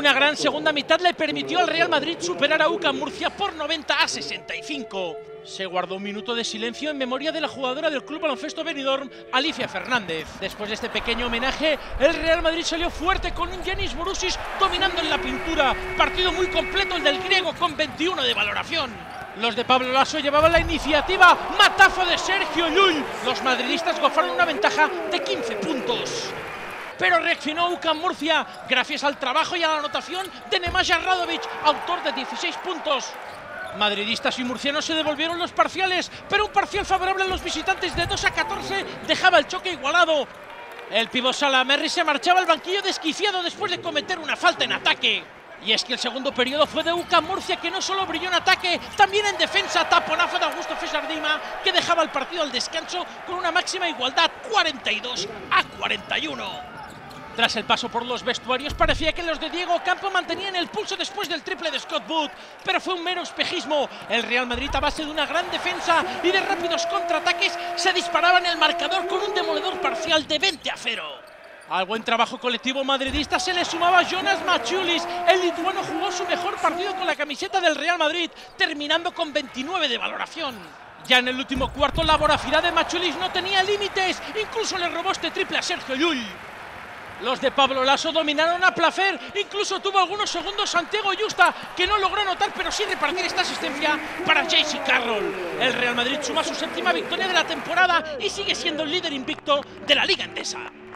Una gran segunda mitad le permitió al Real Madrid superar a UCAM Murcia por 90-65. Se guardó un minuto de silencio en memoria de la jugadora del Club Baloncesto Benidorm, Alicia Fernández. Después de este pequeño homenaje, el Real Madrid salió fuerte con un Yanis Bourousis dominando en la pintura. Partido muy completo el del griego con 21 de valoración. Los de Pablo Laso llevaban la iniciativa, matazo de Sergio Llull. Los madridistas gozaron una ventaja de 15 puntos. Pero reaccionó UCAM Murcia gracias al trabajo y a la anotación de Nemanja Radovic, autor de 16 puntos. Madridistas y murcianos se devolvieron los parciales, pero un parcial favorable a los visitantes de 2-14 dejaba el choque igualado. El pívot Salamerri se marchaba al banquillo desquiciado después de cometer una falta en ataque. Y es que el segundo periodo fue de UCAM Murcia, que no solo brilló en ataque, también en defensa. Taponazo de Augusto Fesardima, que dejaba el partido al descanso con una máxima igualdad, 42-41. Tras el paso por los vestuarios, parecía que los de Diego Campo mantenían el pulso después del triple de Scott Wood, pero fue un mero espejismo. El Real Madrid, a base de una gran defensa y de rápidos contraataques, se disparaba en el marcador con un demoledor parcial de 20-0. Al buen trabajo colectivo madridista se le sumaba Jonas Maciulis. El lituano jugó su mejor partido con la camiseta del Real Madrid, terminando con 29 de valoración. Ya en el último cuarto, la voracidad de Maciulis no tenía límites, incluso le robó este triple a Sergio Llull. Los de Pablo Laso dominaron a placer, incluso tuvo algunos segundos Santiago Justa, que no logró anotar, pero sí repartir esta asistencia para JC Carroll. El Real Madrid suma su séptima victoria de la temporada y sigue siendo el líder invicto de la Liga Endesa.